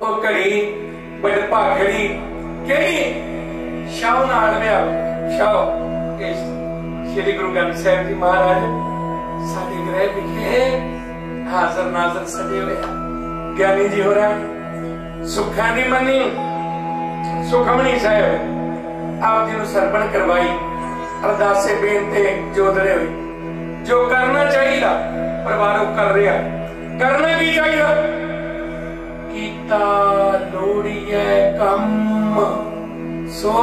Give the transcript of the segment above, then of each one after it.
ਉਹ ਘੜੀ ਬੜ ਭਾਗੜੀ ਕਿਹੜੀ ਸ਼ਾਹ ਨਾਲ ਵਿਆਹ ਸ਼ਾਹ ਇਸ श्री गुरु ग्रंथ साहिब जी महाराज साडे गृह विखे हाजर नाजर सजे हुए ज्ञानी जी हो रहा सुखा दी मनी सुखमनी साहिब आप जी सरपण करवाई अरदासे बेनते जोदड़े हुए जो करना चाहिए परिवार कर रहा करना की चाहिए कीता लोड़िए कम सो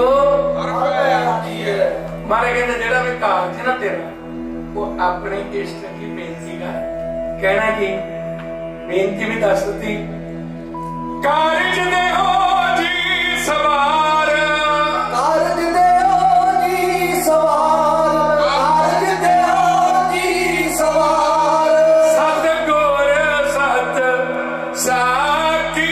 मारे कहते जेड़ा भी कारज ना तेरा वो अपने इष्ट की बेनती कर कहना की बेनती भी दस दी कारज दे हो जी सवार कारज दे हो जी सवार कारज दे हो जी सवार सत गुर सत साकी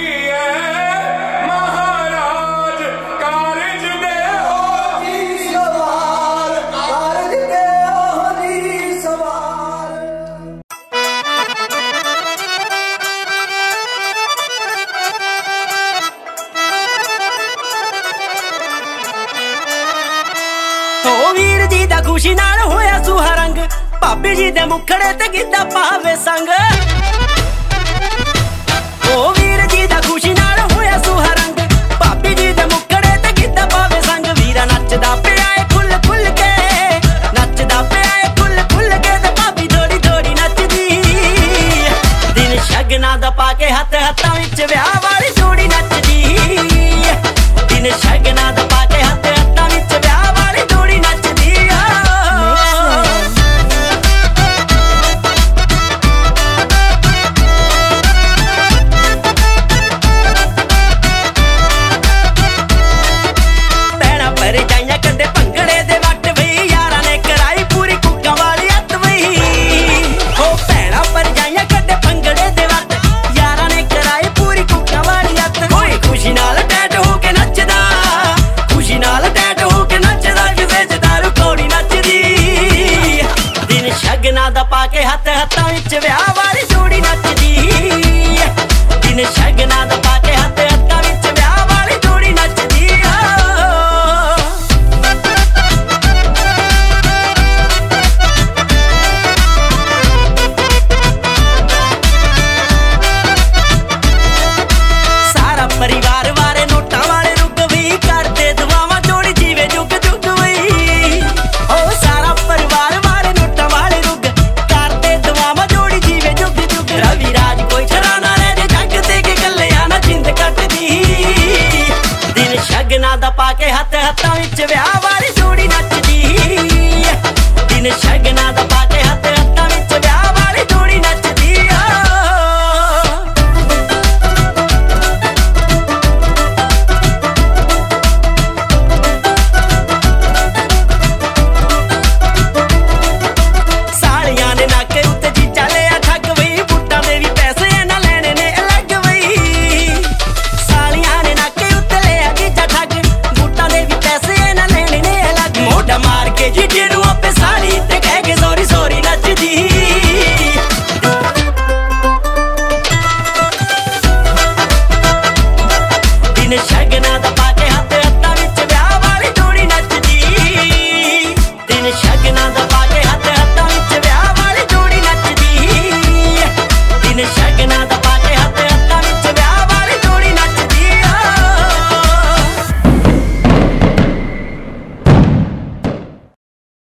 खुशी नाल होया सुहा रंग भाभी जी दे मुखड़े ते गिद्दा पावे संग ओ वीर जी दा खुशी नाल होया सुहा रंग भाभी जी दे मुखड़े ते गिद्दा पावे संग वीरा नचदा पिया ए खुल खुल के नचदा पिया ए खुल खुल के ते भाभी थोड़ी थोड़ी नचदी दिन शगना दा पाके हथ हत्थां विच विआह वाली जोड़ी नचदी दिन शगना दा पाके हथ हत्थां विच विआह वाली जोड़ी नचदी पाके हथ हत्थां विच विआह वाली जोड़ी नचदी दिन शगना दा